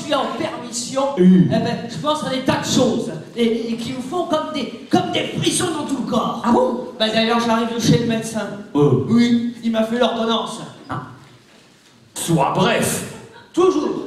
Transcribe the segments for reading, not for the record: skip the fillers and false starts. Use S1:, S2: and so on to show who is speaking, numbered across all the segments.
S1: suis en permission,
S2: Oui.
S1: eh ben, je pense à des tas de choses et qui me font comme des frissons dans tout le corps.
S3: Ah bon?
S1: Bah d'ailleurs, j'arrive de chez le médecin.
S2: Oh.
S1: Oui, il m'a fait l'ordonnance.
S2: Sois bref.
S1: Toujours.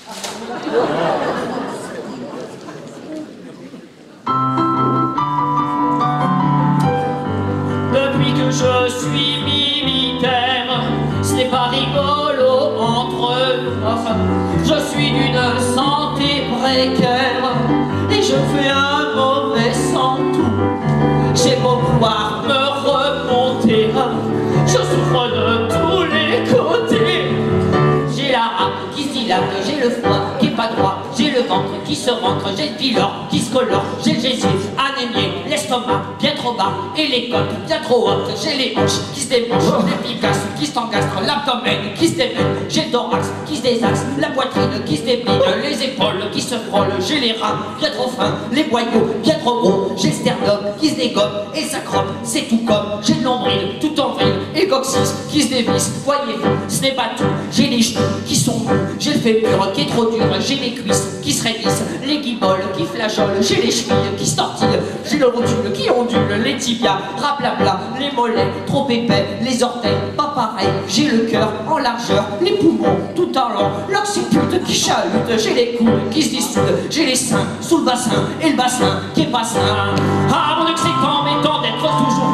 S1: Depuis que je suis militaire, ce n'est pas rigolo entre nous. Je suis d'une santé précaire et je fais un mauvais sang tout. J'ai beau vouloir me remonter, je souffre de tous les côtés. J'ai la rate qui se dilate, j'ai le foie qui est pas droit, j'ai le ventre qui se rentre, j'ai le pylore qui se colore, j'ai le gésier anémié, l'estomac bien trop bas et les côtes bien trop hautes, j'ai les hanches qui se démanchent, les picasses qui se t'encastrent, l'abdomen qui se démène, j'ai le thorax qui se désaxe, la poitrine qui se déplie, les épaules qui se frôlent, j'ai les reins bien trop fins, les boyaux bien trop gros, j'ai le sternum qui se dégomme et s'accrope, c'est tout comme, j'ai le nombril tout en vrille et le coccyx qui se dévisse, voyez-vous, ce n'est pas tout, j'ai les genoux qui sont mous, j'ai le fémur qui est trop dur, j'ai les cuisses qui se raidissent, les guiboles qui flageolent, j'ai les chevilles qui se tortillent, j'ai le rotule qui ondule, les tibias, rablabla, les mollets trop épais, les orteils pas pareil, j'ai le cœur en largeur, les poumons tout en long, l'occiput qui chahute, j'ai les coudes qui se dissoudent, j'ai les seins sous le bassin et le bassin qui est pas sain. Ah mon Dieu que c'est embêtant d'être toujours